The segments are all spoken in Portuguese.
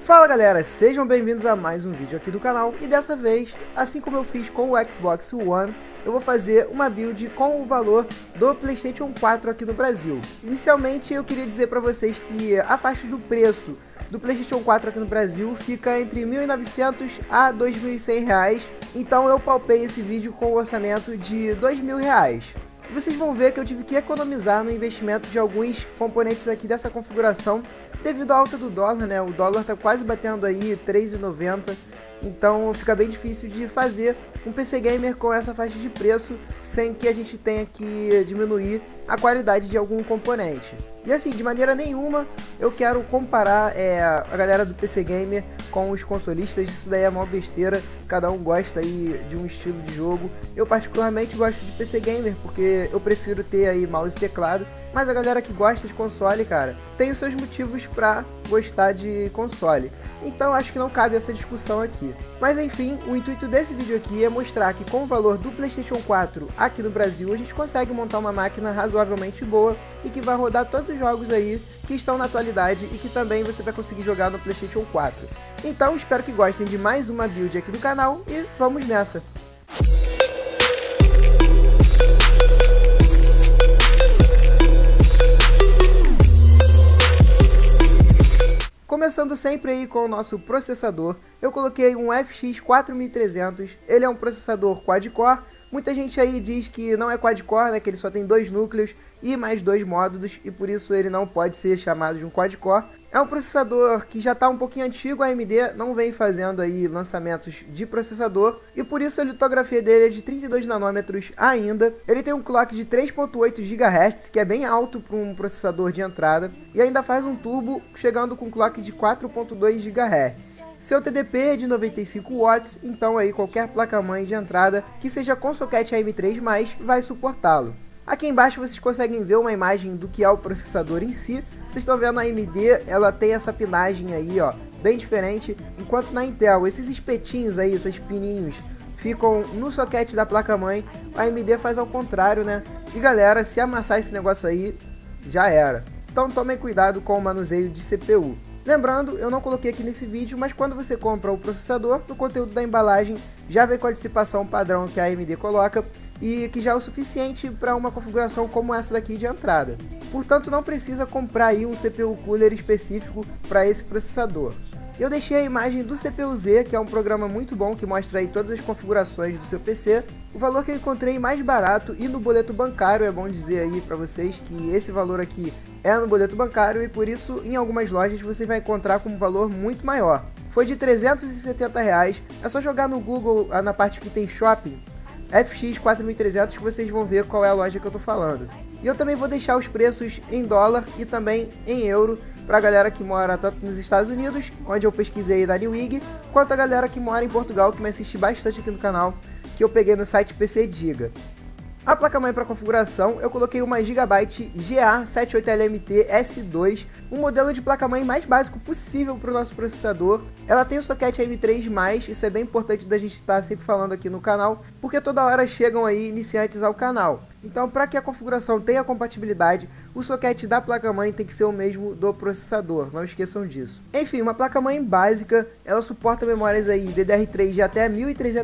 Fala galera, sejam bem-vindos a mais um vídeo aqui do canal e dessa vez, assim como eu fiz com o Xbox One, eu vou fazer uma build com o valor do PlayStation 4 aqui no Brasil. Inicialmente eu queria dizer para vocês que a faixa do preço do PlayStation 4 aqui no Brasil fica entre R$ 1.900 a R$ 2.100, então eu palpei esse vídeo com um orçamento de R$ 2.000. Vocês vão ver que eu tive que economizar no investimento de alguns componentes aqui dessa configuração devido à alta do dólar, né? O dólar tá quase batendo aí R$ 3,90, então fica bem difícil de fazer um PC Gamer com essa faixa de preço sem que a gente tenha que diminuir a qualidade de algum componente. E assim, de maneira nenhuma eu quero comparar a galera do PC Gamer com os consolistas, isso daí é mó besteira, cada um gosta aí de um estilo de jogo. Eu particularmente gosto de PC Gamer porque eu prefiro ter aí mouse e teclado, mas a galera que gosta de console, cara, tem os seus motivos pra gostar de console. Então acho que não cabe essa discussão aqui. Mas enfim, o intuito desse vídeo aqui é mostrar que com o valor do PlayStation 4 aqui no Brasil, a gente consegue montar uma máquina razoavelmente boa e que vai rodar todos os jogos aí que estão na atualidade e que também você vai conseguir jogar no PlayStation 4. Então espero que gostem de mais uma build aqui do canal e vamos nessa! Começando sempre aí com o nosso processador, eu coloquei um FX 4300, ele é um processador quad-core. Muita gente aí diz que não é quad-core, né, que ele só tem 2 núcleos e mais 2 módulos e por isso ele não pode ser chamado de um quad-core. É um processador que já está um pouquinho antigo, a AMD não vem fazendo aí lançamentos de processador e por isso a litografia dele é de 32 nanômetros ainda. Ele tem um clock de 3.8 GHz, que é bem alto para um processador de entrada, e ainda faz um turbo chegando com clock de 4.2 GHz. Seu TDP é de 95 watts, então aí qualquer placa-mãe de entrada que seja com soquete AM3+, vai suportá-lo. Aqui embaixo vocês conseguem ver uma imagem do que é o processador em si. Vocês estão vendo a AMD, ela tem essa pinagem aí, ó, bem diferente, enquanto na Intel esses espetinhos aí, esses pininhos, ficam no soquete da placa-mãe. A AMD faz ao contrário, né? E galera, se amassar esse negócio aí, já era. Então tomem cuidado com o manuseio de CPU. Lembrando, eu não coloquei aqui nesse vídeo, mas quando você compra o processador, no conteúdo da embalagem já vem com a dissipação padrão que a AMD coloca e que já é o suficiente para uma configuração como essa daqui de entrada. Portanto, não precisa comprar aí um CPU Cooler específico para esse processador. Eu deixei a imagem do CPU-Z, que é um programa muito bom que mostra aí todas as configurações do seu PC. O valor que eu encontrei mais barato e no boleto bancário, é bom dizer aí para vocês que esse valor aqui é no boleto bancário e por isso em algumas lojas você vai encontrar com um valor muito maior. Foi de R$ 370, é só jogar no Google, na parte que tem shopping, FX 4300 que vocês vão ver qual é a loja que eu tô falando. E eu também vou deixar os preços em dólar e também em euro para a galera que mora tanto nos Estados Unidos, onde eu pesquisei da Newegg, quanto a galera que mora em Portugal, que me assiste bastante aqui no canal, que eu peguei no site PC Diga. A placa-mãe para configuração, eu coloquei uma Gigabyte GA78LMT S2, um modelo de placa-mãe mais básico possível para o nosso processador. Ela tem o soquete AM3+, isso é bem importante da gente estar sempre falando aqui no canal, porque toda hora chegam aí iniciantes ao canal. Então, para que a configuração tenha compatibilidade, o soquete da placa-mãe tem que ser o mesmo do processador, não esqueçam disso. Enfim, uma placa-mãe básica, ela suporta memórias aí DDR3 de até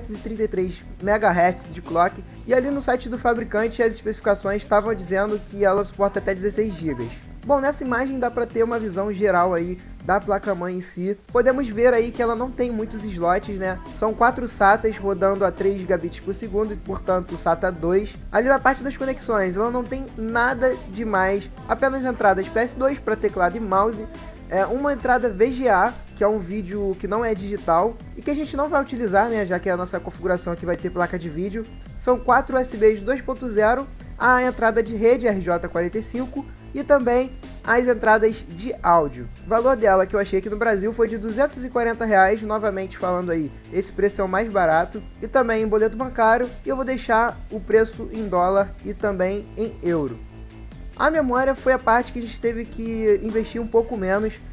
1333 MHz de clock, e ali no site do fabricante as especificações estavam dizendo que ela suporta até 16 GB. Bom, nessa imagem dá para ter uma visão geral aí da placa-mãe em si. Podemos ver aí que ela não tem muitos slots, né? São 4 SATAs rodando a 3 gigabits por segundo e, portanto, SATA 2. Ali na parte das conexões, ela não tem nada demais, apenas entradas PS2 para teclado e mouse, uma entrada VGA, que é um vídeo que não é digital e que a gente não vai utilizar, né? Já que a nossa configuração aqui vai ter placa de vídeo. São 4 USBs 2.0, a entrada de rede RJ45 e também as entradas de áudio. O valor dela que eu achei aqui no Brasil foi de R$ 240, novamente falando aí, esse preço é o mais barato, e também em boleto bancário, e eu vou deixar o preço em dólar e também em euro. A memória foi a parte que a gente teve que investir um pouco menos,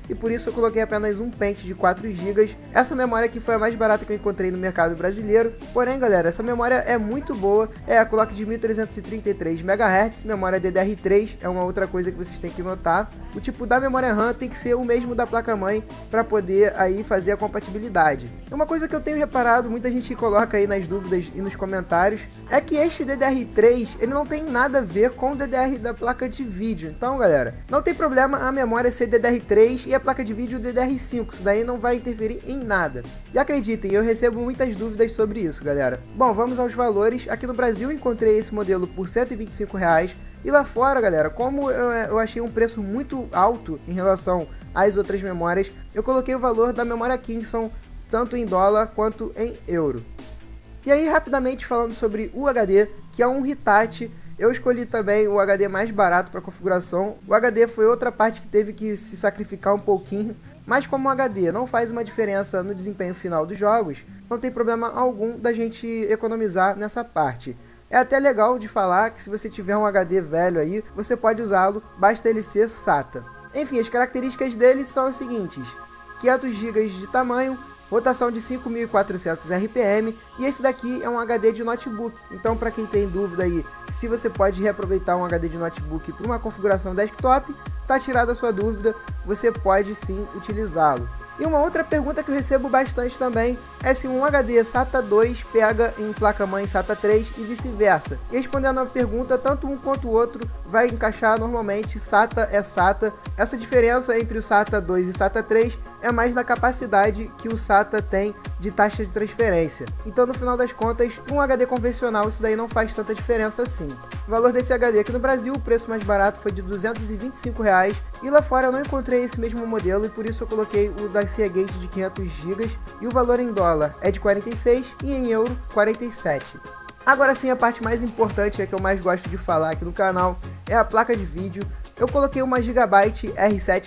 e por isso eu coloquei apenas um pente de 4 GB. Essa memória aqui foi a mais barata que eu encontrei no mercado brasileiro, porém galera, essa memória é muito boa, é a clock de 1333 MHz, memória DDR3, é uma outra coisa que vocês têm que notar. O tipo da memória RAM tem que ser o mesmo da placa-mãe para poder aí fazer a compatibilidade. Uma coisa que eu tenho reparado, muita gente coloca aí nas dúvidas e nos comentários, é que este DDR3, ele não tem nada a ver com o DDR da placa de vídeo. Então galera, não tem problema a memória ser DDR3 e a placa de vídeo DDR5, isso daí não vai interferir em nada. E acreditem, eu recebo muitas dúvidas sobre isso, galera. Bom, vamos aos valores. Aqui no Brasil eu encontrei esse modelo por R$ 125 reais, e lá fora, galera, como eu achei um preço muito alto em relação às outras memórias, eu coloquei o valor da memória Kingston tanto em dólar quanto em euro. E aí, rapidamente falando sobre o HD, que é um Hitachi, eu escolhi também o HD mais barato para configuração. O HD foi outra parte que teve que se sacrificar um pouquinho, mas como o HD não faz uma diferença no desempenho final dos jogos, não tem problema algum da gente economizar nessa parte. É até legal de falar que se você tiver um HD velho aí, você pode usá-lo, basta ele ser SATA. Enfim, as características dele são as seguintes: 500 GB de tamanho, rotação de 5400 RPM, e esse daqui é um HD de notebook. Então, para quem tem dúvida aí se você pode reaproveitar um HD de notebook para uma configuração desktop, tá tirada a sua dúvida, você pode sim utilizá-lo. E uma outra pergunta que eu recebo bastante também é se um HD SATA 2 pega em placa-mãe SATA 3 e vice-versa. E respondendo a pergunta, tanto um quanto o outro vai encaixar normalmente, SATA é SATA. Essa diferença entre o SATA 2 e o SATA 3 é mais na capacidade que o SATA tem de taxa de transferência. Então, no final das contas, um HD convencional isso daí não faz tanta diferença assim. O valor desse HD aqui no Brasil, o preço mais barato foi de R$ 225 reais, e lá fora eu não encontrei esse mesmo modelo, e por isso eu coloquei o da Seagate de 500 GB, e o valor em dólar é de 46 e em euro 47. Agora sim, a parte mais importante, é que eu mais gosto de falar aqui no canal, é a placa de vídeo. Eu coloquei uma Gigabyte R7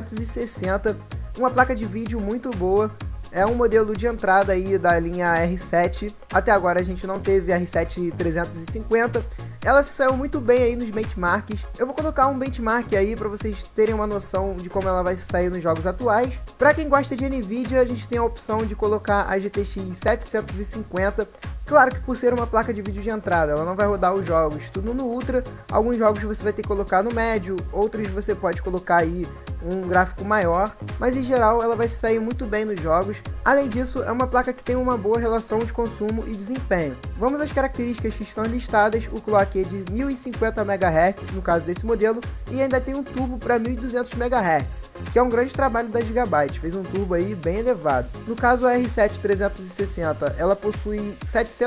360, uma placa de vídeo muito boa. É um modelo de entrada aí da linha R7. Até agora a gente não teve R7 350. Ela se saiu muito bem aí nos benchmarks. Eu vou colocar um benchmark aí para vocês terem uma noção de como ela vai se sair nos jogos atuais. Para quem gosta de Nvidia, a gente tem a opção de colocar a GTX 750. Claro que por ser uma placa de vídeo de entrada, ela não vai rodar os jogos tudo no Ultra. Alguns jogos você vai ter que colocar no médio, outros você pode colocar aí um gráfico maior, mas em geral ela vai se sair muito bem nos jogos. Além disso, é uma placa que tem uma boa relação de consumo e desempenho. Vamos às características que estão listadas. O clock é de 1050 MHz no caso desse modelo, e ainda tem um turbo para 1200 MHz, que é um grande trabalho da Gigabyte, fez um turbo aí bem elevado. No caso a R7 360, ela possui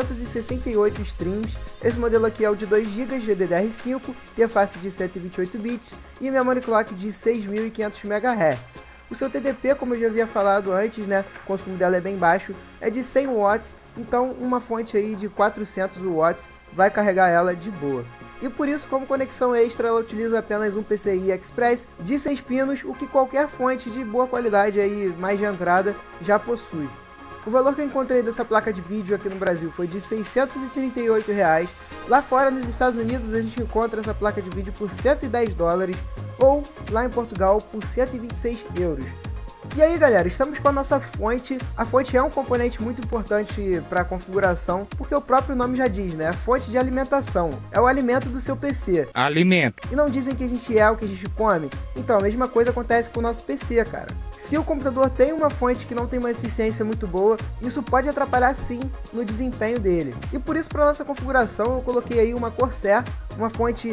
768 streams. Esse modelo aqui é o de 2 GB de DDR5, interface de 128 bits e memory clock de 6500 MHz. O seu TDP, como eu já havia falado antes, né, o consumo dela é bem baixo, é de 100 watts, então uma fonte aí de 400 watts vai carregar ela de boa. E por isso, como conexão extra, ela utiliza apenas um PCI Express de 6 pinos, o que qualquer fonte de boa qualidade aí, mais de entrada, já possui. O valor que eu encontrei dessa placa de vídeo aqui no Brasil foi de R$ 638 reais. Lá fora, nos Estados Unidos, a gente encontra essa placa de vídeo por 110 dólares, ou lá em Portugal por 126 euros. E aí galera, estamos com a nossa fonte. A fonte é um componente muito importante para a configuração, porque o próprio nome já diz, né? A fonte de alimentação é o alimento do seu PC. Alimento. E não dizem que a gente é o que a gente come? Então a mesma coisa acontece com o nosso PC, cara. Se o computador tem uma fonte que não tem uma eficiência muito boa, isso pode atrapalhar sim no desempenho dele. E por isso, para nossa configuração, eu coloquei aí uma Corsair, uma fonte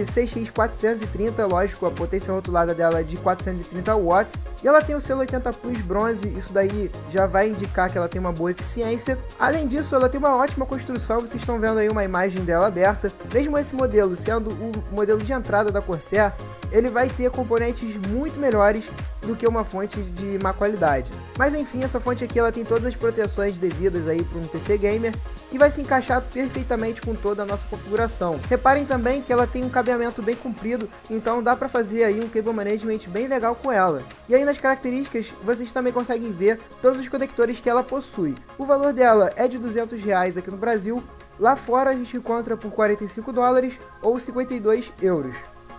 CX430, lógico, a potência rotulada dela é de 430 watts, e ela tem o selo 80 Plus bronze, isso daí já vai indicar que ela tem uma boa eficiência. Além disso, ela tem uma ótima construção, vocês estão vendo aí uma imagem dela aberta. Mesmo esse modelo sendo o modelo de entrada da Corsair, ele vai ter componentes muito melhores do que uma fonte de má qualidade. Mas enfim, essa fonte aqui ela tem todas as proteções devidas aí para um PC gamer e vai se encaixar perfeitamente com toda a nossa configuração. Reparem também que ela tem um cabeamento bem comprido, então dá para fazer aí um cable management bem legal com ela. E aí nas características vocês também conseguem ver todos os conectores que ela possui. O valor dela é de R$200 aqui no Brasil, lá fora a gente encontra por 45 dólares ou 52 euros.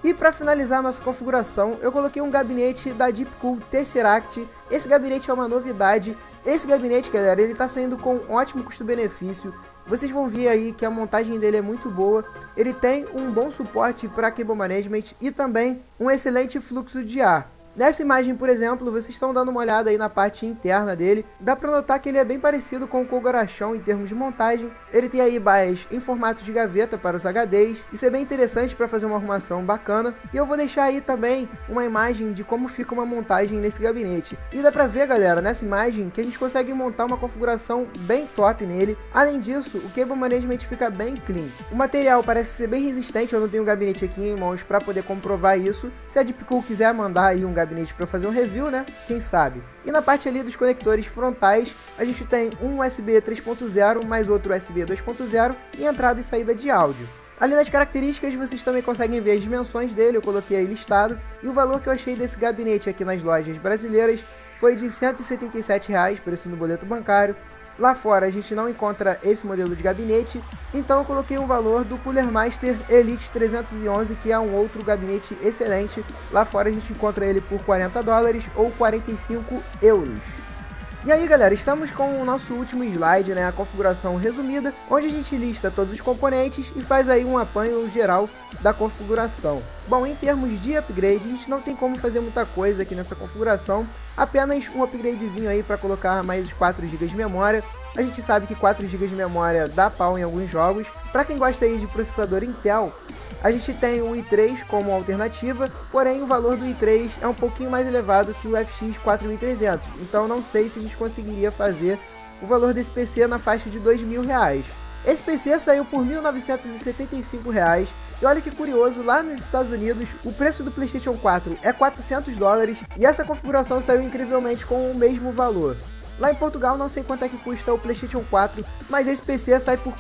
E para finalizar a nossa configuração, eu coloquei um gabinete da Deepcool Tesseract. Esse gabinete é uma novidade. Esse gabinete, galera, ele tá saindo com um ótimo custo-benefício. Vocês vão ver aí que a montagem dele é muito boa. Ele tem um bom suporte para cable management e também um excelente fluxo de ar. Nessa imagem, por exemplo, vocês estão dando uma olhada aí na parte interna dele. Dá pra notar que ele é bem parecido com o Kogorachon em termos de montagem. Ele tem aí baías em formato de gaveta para os HDs. Isso é bem interessante para fazer uma arrumação bacana. E eu vou deixar aí também uma imagem de como fica uma montagem nesse gabinete. E dá pra ver, galera, nessa imagem que a gente consegue montar uma configuração bem top nele. Além disso, o cable management fica bem clean. O material parece ser bem resistente. Eu não tenho o gabinete aqui em mãos para poder comprovar isso. Se a Deepcool quiser mandar aí um gabinete para fazer um review, né? Quem sabe? E na parte ali dos conectores frontais, a gente tem um USB 3.0 mais outro USB 2.0 e entrada e saída de áudio. Ali nas características vocês também conseguem ver as dimensões dele, eu coloquei aí listado, e o valor que eu achei desse gabinete aqui nas lojas brasileiras foi de R$ 177, preço no boleto bancário. Lá fora a gente não encontra esse modelo de gabinete, então eu coloquei um valor do Cooler Master Elite 311, que é um outro gabinete excelente. Lá fora a gente encontra ele por $40 ou 45 euros. E aí, galera, estamos com o nosso último slide, né, a configuração resumida, onde a gente lista todos os componentes e faz aí um apanho geral da configuração. Bom, em termos de upgrade, a gente não tem como fazer muita coisa aqui nessa configuração, apenas um upgradezinho aí para colocar mais 4 GB de memória. A gente sabe que 4 GB de memória dá pau em alguns jogos. Para quem gosta aí de processador Intel, a gente tem o i3 como alternativa, porém o valor do i3 é um pouquinho mais elevado que o FX 4300, então não sei se a gente conseguiria fazer o valor desse PC na faixa de R$2.000. Esse PC saiu por R$ 1.975, e olha que curioso, lá nos Estados Unidos o preço do PlayStation 4 é $400 e essa configuração saiu incrivelmente com o mesmo valor. Lá em Portugal não sei quanto é que custa o PlayStation 4, mas esse PC sai por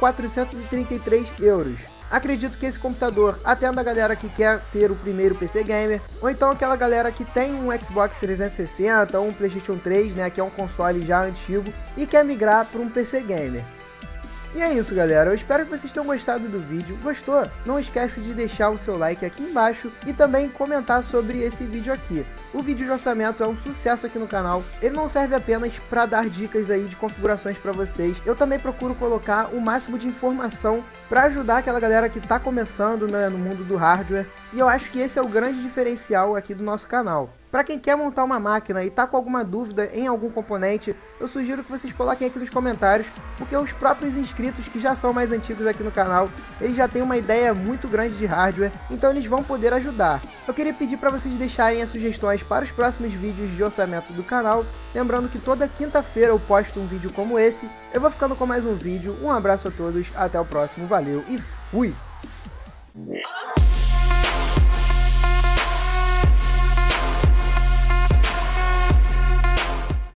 433 euros. Acredito que esse computador atenda a galera que quer ter o primeiro PC Gamer, ou então aquela galera que tem um Xbox 360 ou um PlayStation 3, né, que é um console já antigo, e quer migrar para um PC Gamer. E é isso, galera, eu espero que vocês tenham gostado do vídeo. Gostou? Não esquece de deixar o seu like aqui embaixo e também comentar sobre esse vídeo aqui. O vídeo de orçamento é um sucesso aqui no canal, ele não serve apenas para dar dicas aí de configurações para vocês, eu também procuro colocar o máximo de informação para ajudar aquela galera que está começando, né, no mundo do hardware, e eu acho que esse é o grande diferencial aqui do nosso canal. Para quem quer montar uma máquina e tá com alguma dúvida em algum componente, eu sugiro que vocês coloquem aqui nos comentários, porque os próprios inscritos que já são mais antigos aqui no canal, eles já têm uma ideia muito grande de hardware, então eles vão poder ajudar. Eu queria pedir para vocês deixarem as sugestões para os próximos vídeos de orçamento do canal, lembrando que toda quinta-feira eu posto um vídeo como esse. Eu vou ficando com mais um vídeo, um abraço a todos, até o próximo, valeu e fui!